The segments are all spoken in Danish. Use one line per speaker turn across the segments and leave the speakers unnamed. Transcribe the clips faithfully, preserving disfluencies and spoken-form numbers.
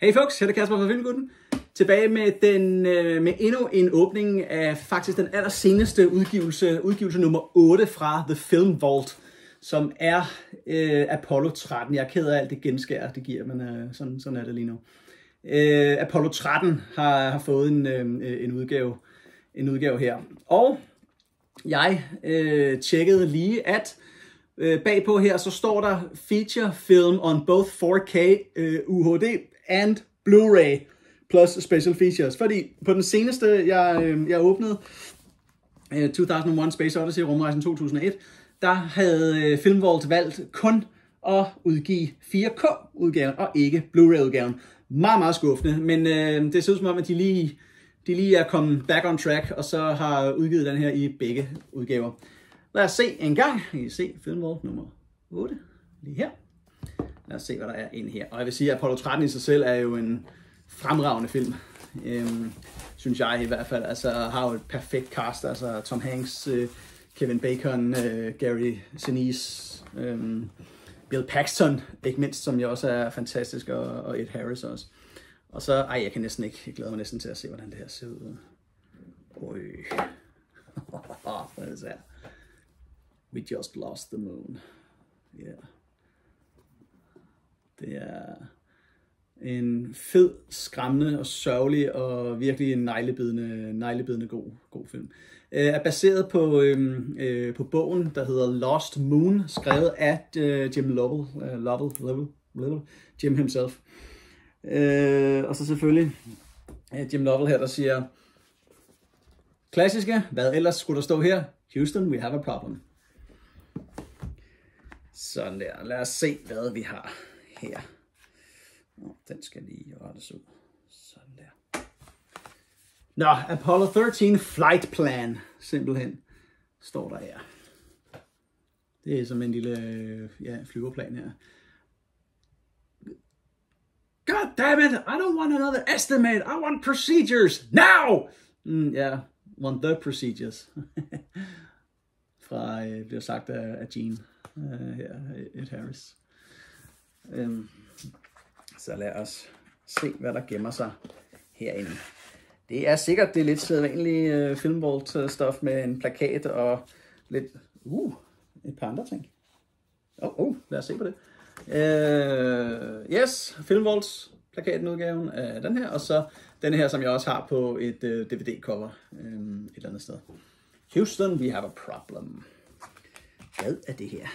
Hey folks, her er det Kasper fra Filmgutten. Tilbage med, den, øh, med endnu en åbning af faktisk den allerseneste udgivelse, udgivelse nummer otte fra The Film Vault, som er øh, Apollo tretten. Jeg er ked af alt det genskær, det giver, men øh, sådan, sådan er det lige nu. Øh, Apollo tretten har, har fået en, øh, en, udgave, en udgave her. Og jeg øh, tjekkede lige, at øh, bagpå her, så står der feature film on both four K øh, U H D and Blu-ray plus special features. Fordi på den seneste, jeg, øh, jeg åbnede, øh, to thousand one Space Odyssey, rumrejsen to tusind og et, der havde øh, Film Vault valgt kun at udgive fire K udgaven og ikke Blu-ray udgaven. Meget, meget skuffende, men øh, det ser ud som om, at de lige, de lige er kommet back on track, og så har udgivet den her i begge udgaver. Lad os se en gang. I kan se Film Vault nummer otte, lige her. Lad os se, hvad der er inde her. Og jeg vil sige, at Apollo tretten i sig selv er jo en fremragende film. Øhm, synes jeg i hvert fald. Altså har jo et perfekt cast. Altså Tom Hanks, øh, Kevin Bacon, øh, Gary Sinise, øh, Bill Paxton, ikke mindst, som jo også er fantastisk, og, og Ed Harris også. Og så, ej, jeg kan næsten ikke, jeg glæder mig næsten til at se, hvordan det her ser ud. Oj. Hvad er det her? We just lost the moon. Ja. Yeah. Det er en fed, skræmmende og sørgelig og virkelig en neglebidende, neglebidende god, god film. Øh, er baseret på, øhm, øh, på bogen, der hedder Lost Moon, skrevet af øh, Jim Lovell, øh, Lovell, Lovell, Lovell, Jim himself. Øh, og så selvfølgelig øh, Jim Lovell her, der siger, klassiske, hvad ellers skulle der stå her? Houston, we have a problem. Sådan der, lad os se, hvad vi har her. Oh, den skal lige rettes ud. Sådan der. Nå, Apollo tretten Flight Plan, simpelthen, står der her. Det er som en lille ja, flyverplan her. God damn it, I don't want another estimate, I want procedures, now! Mm, ja, yeah, want the procedures. Fra, øh, bliver sagt af, af Gene, uh, her, Ed Harris. Um, Så lad os se, hvad der gemmer sig herinde. Det er sikkert det lidt sædvanlige uh, Film Vault stuff med en plakat og lidt, uh, et par andre ting. Oh, oh, lad os se på det. Uh, yes, Film Vaults plakaten udgaven af den her, og så den her, som jeg også har på et uh, D V D-cover um, et eller andet sted. Houston, we have a problem. Hvad er det her?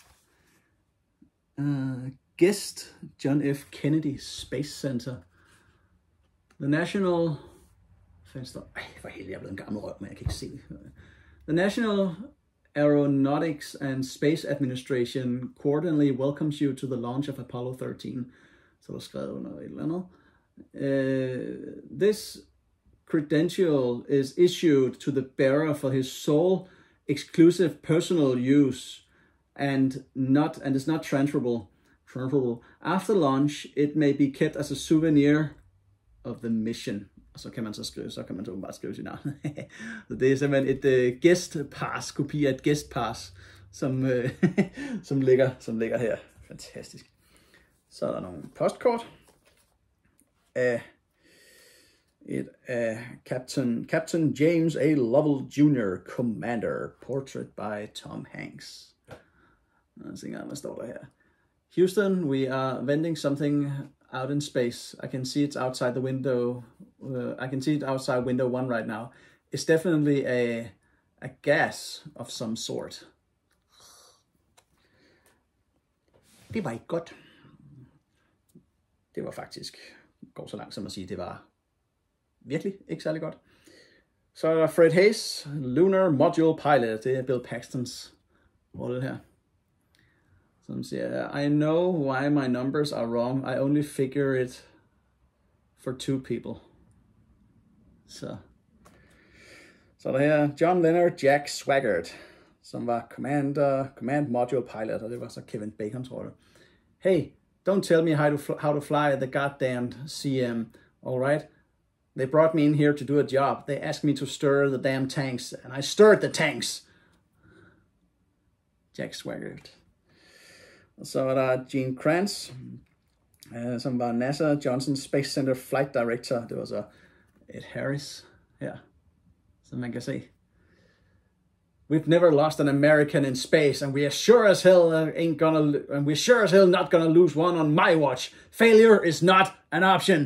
Uh, Guest, John F. Kennedy Space Center. The National... Ej, for helvede, jeg er blevet en gammel røv, men jeg kan ikke se det. The National Aeronautics and Space Administration cordially welcomes you to the launch of Apollo thirteen. Så er der skrevet under et eller andet. Uh, this credential is issued to the bearer for his sole exclusive personal use and not and is not transferable. After launch, it may be kept as a souvenir of the mission. Og så kan man så skrive, så kan man så bare skrive sit navn. Så det er simpelthen et uh, guest pass, kopi af et guest pass, som, uh, som, ligger, som ligger her. Fantastisk. Så er der nogle postkort af et af Captain, Captain James A. Lovell junior Commander, portrait by Tom Hanks. Jeg tænker, hvad står der her? Houston, we are vending something out in space. I can see it's outside the window. Uh, I can see it outside window one right now. It's definitely a, a gas of some sort. Det var ikke godt. Det var faktisk, går så langt som at sige, det var virkelig ikke særlig godt. Så er der Fred Hayes, Lunar Module Pilot. Det er Bill Paxtons rolle her. Som siger, I know why my numbers are wrong. I only figure it for two people. Så. Så er der her John Leonard Jack Swigert, som var commander, command module pilot, og det var så Kevin Bacon, tror jeg. Hey, don't tell me how to, how to fly the goddamned C M, alright? They brought me in here to do a job. They asked me to stir the damn tanks, and I stirred the tanks. Jack Swigert. Og så er der Gene Kranz, uh, som var NASA Johnson Space Center Flight Director. Det var så Ed Harris her, som man kan se. We've never lost an American in space, and we are sure as hell ain't gonna, and we're sure as hell not gonna lose one on my watch. Failure is not an option.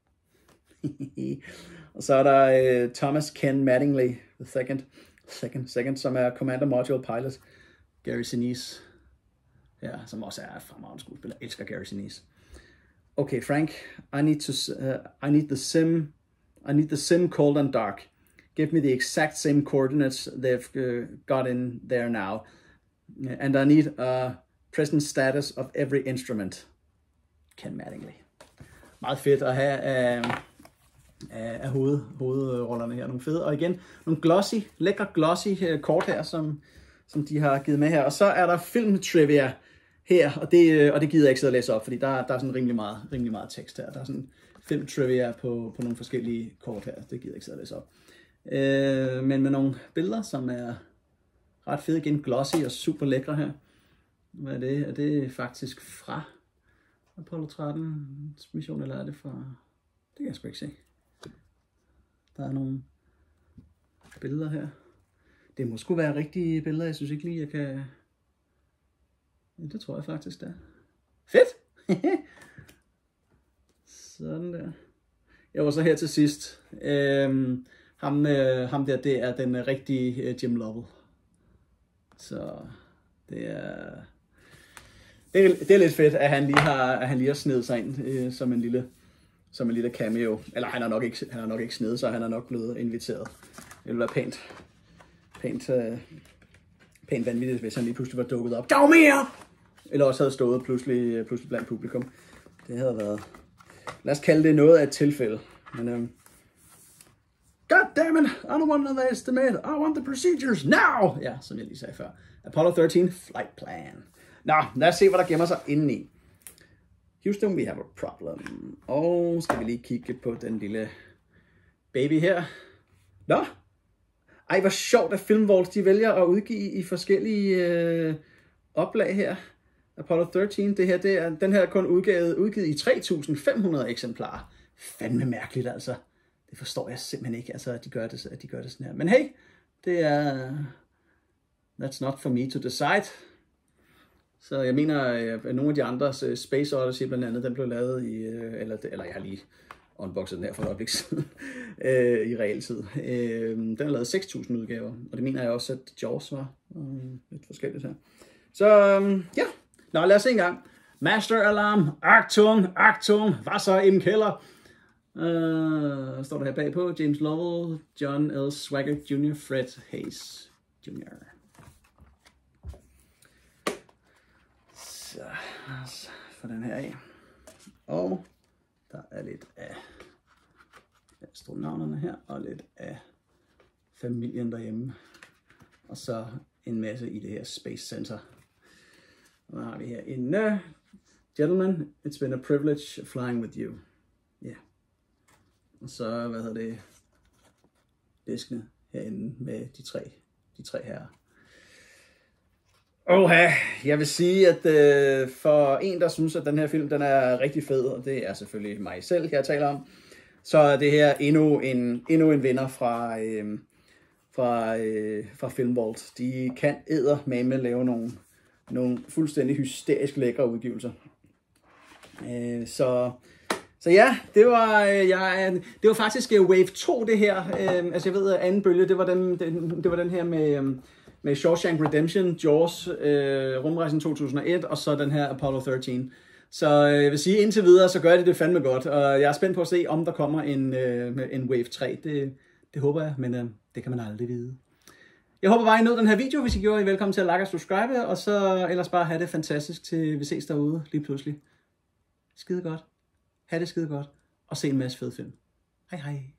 Og så er der uh, Thomas Ken Mattingly, the second, second, second, som er Commander Module Pilot. Gary Sinise, ja, som også er fremragende skuespiller. Jeg elsker Gary Sinise. Okay, Frank, I need to, uh, I need the sim, I need the sim cold and dark. Give me the exact same coordinates they've uh, got in there now. And I need a present status of every instrument. Ken Mattingly. Meget fedt at have af, af, af hoved, hovedrollerne her. Nogle fede. Og igen, nogle glossy, lækre glossy kort her, som, som de har givet med her. Og så er der filmtrivia her, og det, og det gider jeg ikke sidde og læse op, fordi der, der er sådan rimelig meget, rimelig meget tekst her. Der er sådan filmtrivia på, på nogle forskellige kort her. Det gider jeg ikke sidde og læse op. Øh, men med nogle billeder, som er ret fede igen, glossy og super lækre her. Hvad er det? Er det faktisk fra Apollo tretten mission, eller er det fra... Det kan jeg sgu ikke se. Der er nogle billeder her. Det må sgu være rigtige billeder, jeg synes ikke lige, jeg kan... Ja, det tror jeg faktisk, det er. Fedt! Sådan der. Jeg var så her til sidst. Øhm, ham, øh, ham der, det er den rigtige øh, Jim Lovell. Så det er, det er... Det er lidt fedt, at han lige har, at han lige har snedet sig ind øh, som en lille... Som en lille cameo. Eller han har nok ikke, han har nok ikke snedet, så han er nok blevet inviteret. Det ville være pænt. Pænt, øh, pænt vanvittigt, hvis han lige pludselig var dukket op. Dog mere! Eller også havde stået pludselig, pludselig blandt publikum. Det havde været... Lad os kalde det noget af et tilfælde. Men, øhm, God damn it! I don't want the estimate. I want the procedures now! Ja, som jeg lige sagde før. Apollo tretten Flight Plan. Nå, lad os se, hvad der gemmer sig indeni. Houston, we have a problem. Og skal vi lige kigge på den lille baby her. Nå! Ej, hvor sjovt, at Filmvault, de vælger at udgive i forskellige øh, oplag her. Apollo tretten, det her, det er, den her er kun udgivet, udgivet i tre tusind fem hundrede eksemplarer. Fandme mærkeligt, altså. Det forstår jeg simpelthen ikke, altså, at de gør det, at de gør det sådan her. Men hey, det er... That's not for me to decide. Så jeg mener, at nogle af de andre, Space Odyssey blandt andet, den blev lavet i... Eller, eller jeg har lige unboxet den her for et øjeblik siden, i realtid. Den er lavet seks tusind udgaver, og det mener jeg også, at Jaws var lidt forskelligt her. Så ja, nå, lad os se en gang. Master Alarm, Achtung, Achtung, Wasser im Keller. Uh, står der her bagpå, James Lovell, John L. Swaggart junior, Fred Hayes junior Så lad os få den her af. Og der er lidt af astronauterne her, og lidt af familien derhjemme. Og så en masse i det her Space Center. Og der har vi her en uh, gentlemen, it's been a privilege flying with you. Ja. Yeah. Og så, hvad hedder det, diskene herinde med de tre, de tre her. Oha, jeg vil sige, at øh, for en, der synes, at den her film den er rigtig fed, og det er selvfølgelig mig selv, jeg taler om, så er det her endnu en, endnu en vinder fra, øh, fra, øh, fra Filmvault. De kan eddermame lave nogle, nogle fuldstændig hysterisk lækre udgivelser. Øh, så... Så ja, det var, øh, jeg, det var faktisk uh, Wave to det her. Øh, altså jeg ved, at anden bølge, det var den, den, det var den her med, med Shawshank Redemption, Jaws, øh, Rumrejsen to tusind og et, og så den her Apollo tretten. Så øh, jeg vil sige, indtil videre, så gør de det fandme godt. Og jeg er spændt på at se, om der kommer en, øh, en Wave tre. Det, det håber jeg, men øh, det kan man aldrig vide. Jeg håber bare, I nød den her video. Hvis I gjorde, I er velkommen til at like og subscribe. Og så ellers bare have det fantastisk, til vi ses derude lige pludselig. Skide godt. Ha' det skide godt, og se en masse fede film. Hej hej.